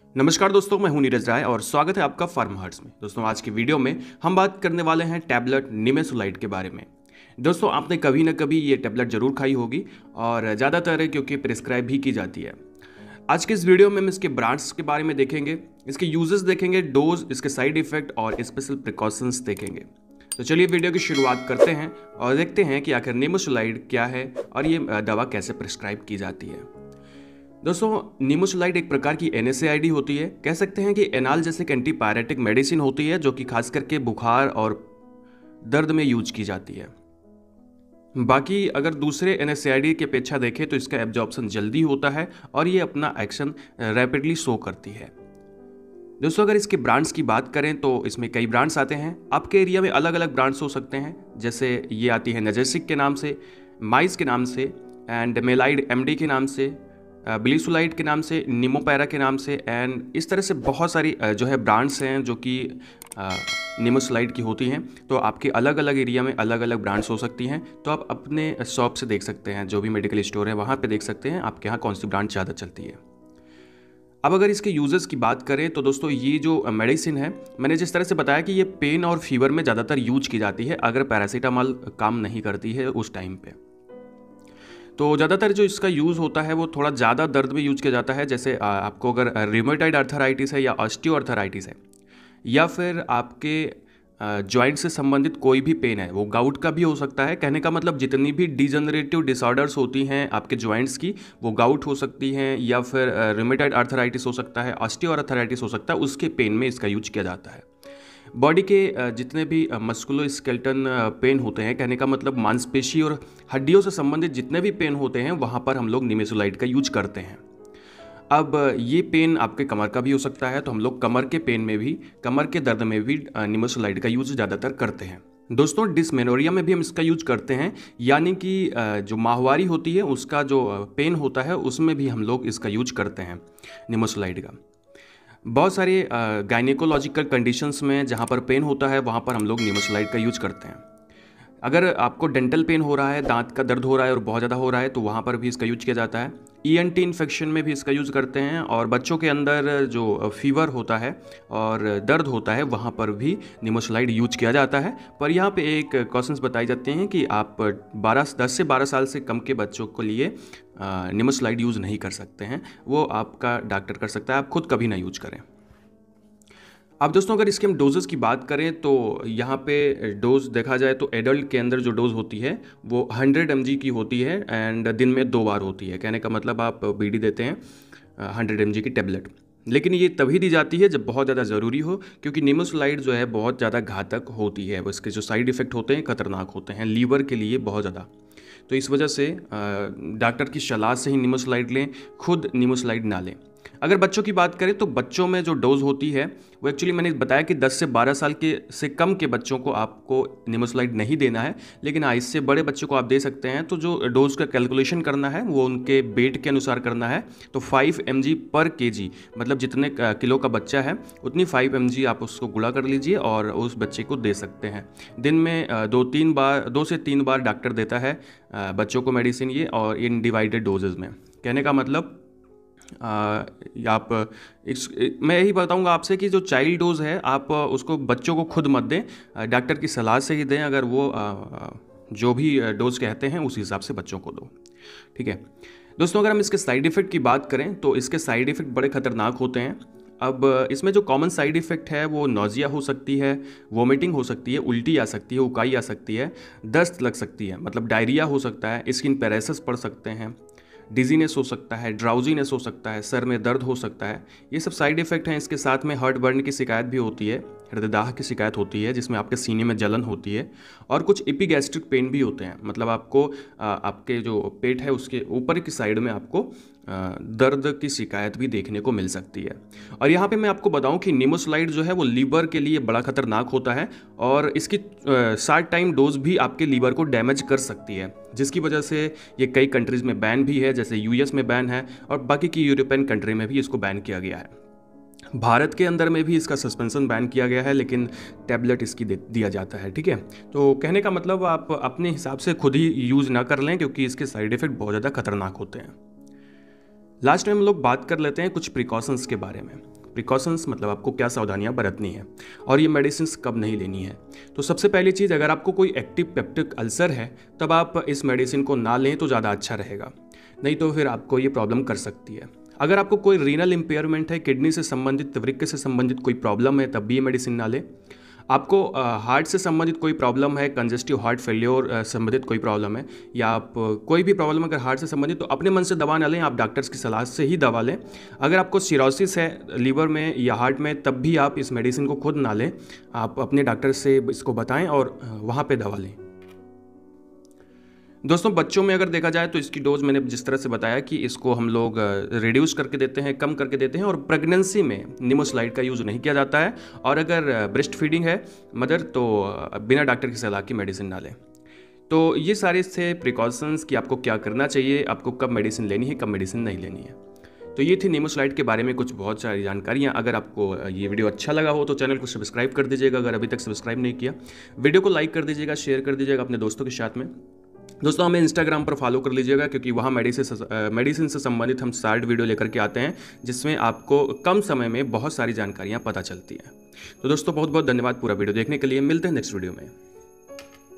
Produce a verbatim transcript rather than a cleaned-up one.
नमस्कार दोस्तों, मैं हूं नीरज राय और स्वागत है आपका फार्म हर्ट्स में। दोस्तों आज की वीडियो में हम बात करने वाले हैं टैबलेट निमेसुलाइड के बारे में। दोस्तों आपने कभी ना कभी ये टैबलेट जरूर खाई होगी और ज़्यादातर है क्योंकि प्रिस्क्राइब भी की जाती है। आज के इस वीडियो में हम इसके ब्रांड्स के बारे में देखेंगे, इसके यूजेस देखेंगे, डोज, इसके साइड इफेक्ट और स्पेशल प्रिकॉशंस देखेंगे। तो चलिए वीडियो की शुरुआत करते हैं और देखते हैं कि आखिर निमेसुलाइड क्या है और ये दवा कैसे प्रिस्क्राइब की जाती है। दोस्तों निमेसुलाइड एक प्रकार की N S A I D होती है। कह सकते हैं कि एनाल जैसे एक एंटीपायरेटिक मेडिसिन होती है जो कि खास करके बुखार और दर्द में यूज की जाती है। बाकी अगर दूसरे N S A I D की अपेक्षा देखें तो इसका एब्जॉर्प्शन जल्दी होता है और ये अपना एक्शन रैपिडली शो करती है। दोस्तों अगर इसके ब्रांड्स की बात करें तो इसमें कई ब्रांड्स आते हैं। आपके एरिया में अलग अलग ब्रांड्स हो सकते हैं, जैसे ये आती है नजेसिक के नाम से, माइस के नाम से, एंड मेलाइड एम डी के नाम से, ब्लिसुलाइड के नाम से, निमोपैरा के नाम से, एंड इस तरह से बहुत सारी जो है ब्रांड्स हैं जो कि निमेसुलाइड की होती हैं। तो आपके अलग अलग एरिया में अलग अलग ब्रांड्स हो सकती हैं। तो आप अपने शॉप से देख सकते हैं, जो भी मेडिकल स्टोर है वहाँ पे देख सकते हैं आपके यहाँ कौन सी ब्रांड ज़्यादा चलती है। अब अगर इसके यूजेस की बात करें तो दोस्तों ये जो मेडिसिन है, मैंने जिस तरह से बताया कि ये पेन और फीवर में ज़्यादातर यूज की जाती है अगर पैरासीटामॉल काम नहीं करती है उस टाइम पे। तो ज़्यादातर जो इसका यूज़ होता है वो थोड़ा ज़्यादा दर्द में यूज किया जाता है, जैसे आपको अगर रिमेटॉइड आर्थराइटिस है या ऑस्टियोआर्थराइटिस है या फिर आपके जॉइंट से संबंधित कोई भी पेन है, वो गाउट का भी हो सकता है। कहने का मतलब जितनी भी डिजनरेटिव डिसऑर्डर्स होती हैं आपके जॉइंट्स की, वो गाउट हो सकती हैं या फिर रिमेटॉइड आर्थराइटिस हो सकता है, ऑस्टियोआर्थराइटिस हो सकता है, उसके पेन में इसका यूज किया जाता है। बॉडी के जितने भी मस्कुलो स्केलेटन पेन होते हैं, कहने का मतलब मांसपेशी और हड्डियों से संबंधित जितने भी पेन होते हैं वहाँ पर हम लोग निमेसुलाइड का यूज करते हैं। अब ये पेन आपके कमर का भी हो सकता है, तो हम लोग कमर के पेन में भी, कमर के दर्द में भी निमेसुलाइड का यूज ज़्यादातर करते हैं। दोस्तों डिस्मेनोरिया में भी हम इसका यूज करते हैं, यानी कि जो माहवारी होती है उसका जो पेन होता है उसमें भी हम लोग इसका यूज करते हैं निमेसुलाइड का। बहुत सारे गायनेकोलॉजिकल कंडीशंस में जहाँ पर पेन होता है वहाँ पर हम लोग निमेसुलाइड का यूज करते हैं। अगर आपको डेंटल पेन हो रहा है, दांत का दर्द हो रहा है और बहुत ज़्यादा हो रहा है, तो वहाँ पर भी इसका यूज किया जाता है। ई एन टी इन्फेक्शन में भी इसका यूज़ करते हैं और बच्चों के अंदर जो फीवर होता है और दर्द होता है वहाँ पर भी निमेसुलाइड यूज किया जाता है। पर यहाँ पे एक कॉशंस बताई जाती हैं कि आप बारह दस से बारह साल से कम के बच्चों के लिए निमेसुलाइड यूज़ नहीं कर सकते हैं, वो आपका डॉक्टर कर सकता है, आप खुद कभी ना यूज करें। अब दोस्तों अगर इसके हम डोजेस की बात करें तो यहाँ पे डोज देखा जाए तो एडल्ट के अंदर जो डोज होती है वो हंड्रेड एम जी की होती है एंड दिन में दो बार होती है। कहने का मतलब आप बीडी देते हैं हंड्रेड एम जी की टेबलेट, लेकिन ये तभी दी जाती है जब बहुत ज़्यादा ज़रूरी हो, क्योंकि निमेसुलाइड जो है बहुत ज़्यादा घातक होती है। इसके जो साइड इफ़ेक्ट होते हैं खतरनाक होते हैं, लीवर के लिए बहुत ज़्यादा। तो इस वजह से डॉक्टर की सलाह से ही निमेसुलाइड लें, खुद निमेसुलाइड ना लें। अगर बच्चों की बात करें तो बच्चों में जो डोज होती है वो एक्चुअली मैंने बताया कि दस से बारह साल के से कम के बच्चों को आपको निमेसुलाइड नहीं देना है, लेकिन हाँ इससे बड़े बच्चों को आप दे सकते हैं। तो जो डोज का कैलकुलेशन करना है वो उनके वेट के अनुसार करना है। तो फाइव एम जी पर के जी, मतलब जितने किलो का बच्चा है उतनी फाइव एम जी आप उसको गुणा कर लीजिए और उस बच्चे को दे सकते हैं। दिन में दो तीन बार दो से तीन बार डॉक्टर देता है बच्चों को मेडिसिन ये, और इन डिवाइडेड डोजेज में। कहने का मतलब आ, आप इस मैं यही बताऊंगा आपसे कि जो चाइल्ड डोज है आप उसको बच्चों को खुद मत दें, डॉक्टर की सलाह से ही दें। अगर वो आ, जो भी डोज कहते हैं उस हिसाब से बच्चों को दो, ठीक है। दोस्तों अगर हम इसके साइड इफ़ेक्ट की बात करें तो इसके साइड इफ़ेक्ट बड़े खतरनाक होते हैं। अब इसमें जो कॉमन साइड इफ़ेक्ट है वो नौजिया हो सकती है, वोमिटिंग हो सकती है, उल्टी आ सकती है, उकाई आ सकती है, दस्त लग सकती है, मतलब डायरिया हो सकता है, स्किन पैरालिसिस पड़ सकते हैं, डिजीनेस हो सकता है, ड्राउजीनेस हो सकता है, सर में दर्द हो सकता है। ये सब साइड इफ़ेक्ट हैं। इसके साथ में हार्ट बर्न की शिकायत भी होती है, हृदयदाह की शिकायत होती है जिसमें आपके सीने में जलन होती है, और कुछ एपिगैस्ट्रिक पेन भी होते हैं, मतलब आपको आपके जो पेट है उसके ऊपर की साइड में आपको दर्द की शिकायत भी देखने को मिल सकती है। और यहाँ पे मैं आपको बताऊं कि निमेसुलाइड जो है वो लीवर के लिए बड़ा खतरनाक होता है और इसकी शॉर्ट टाइम डोज भी आपके लीवर को डैमेज कर सकती है, जिसकी वजह से ये कई कंट्रीज़ में बैन भी है, जैसे यूएस में बैन है और बाकी की यूरोपियन कंट्री में भी इसको बैन किया गया है। भारत के अंदर में भी इसका सस्पेंशन बैन किया गया है, लेकिन टैबलेट इसकी दिया जाता है, ठीक है। तो कहने का मतलब आप अपने हिसाब से खुद ही यूज़ ना कर लें, क्योंकि इसके साइड इफ़ेक्ट बहुत ज़्यादा खतरनाक होते हैं। लास्ट में हम लोग बात कर लेते हैं कुछ प्रिकॉशंस के बारे में। प्रिकॉशंस मतलब आपको क्या सावधानियां बरतनी है और ये मेडिसिन कब नहीं लेनी है। तो सबसे पहली चीज़, अगर आपको कोई एक्टिव पेप्टिक अल्सर है तब आप इस मेडिसिन को ना लें तो ज़्यादा अच्छा रहेगा, नहीं तो फिर आपको ये प्रॉब्लम कर सकती है। अगर आपको कोई रीनल इम्पेयरमेंट है, किडनी से संबंधित, वृक्क से संबंधित कोई प्रॉब्लम है, तब भी ये मेडिसिन ना लें। आपको हार्ट से संबंधित कोई प्रॉब्लम है, कंजेस्टिव हार्ट फेलियर संबंधित कोई प्रॉब्लम है, या आप कोई भी प्रॉब्लम अगर हार्ट से संबंधित, तो अपने मन से दवा ना लें, आप डॉक्टर्स की सलाह से ही दवा लें। अगर आपको सिरोसिस है लीवर में या हार्ट में, तब भी आप इस मेडिसिन को खुद ना लें, आप अपने डॉक्टर से इसको बताएं और वहाँ पे दवा लें। दोस्तों, बच्चों में अगर देखा जाए तो इसकी डोज मैंने जिस तरह से बताया कि इसको हम लोग रिड्यूस करके देते हैं, कम करके देते हैं, और प्रेगनेंसी में निमोसलाइड का यूज़ नहीं किया जाता है। और अगर ब्रेस्ट फीडिंग है मदर, तो बिना डॉक्टर की सलाह की मेडिसिन ना लें। तो ये सारे थे प्रिकॉशंस कि आपको क्या करना चाहिए, आपको कब मेडिसिन लेनी है, कब मेडिसिन नहीं लेनी है। तो ये थी निमोसलाइड के बारे में कुछ बहुत सारी जानकारियाँ। अगर आपको ये वीडियो अच्छा लगा हो तो चैनल को सब्सक्राइब कर दीजिएगा, अगर अभी तक सब्सक्राइब नहीं किया। वीडियो को लाइक कर दीजिएगा, शेयर कर दीजिएगा अपने दोस्तों के साथ में। दोस्तों, हमें इंस्टाग्राम पर फॉलो कर लीजिएगा, क्योंकि वहाँ मेडिसिन मेडिसिन से संबंधित हम शॉर्ट वीडियो लेकर के आते हैं, जिसमें आपको कम समय में बहुत सारी जानकारियाँ पता चलती हैं। तो दोस्तों, बहुत बहुत धन्यवाद पूरा वीडियो देखने के लिए। मिलते हैं नेक्स्ट वीडियो में।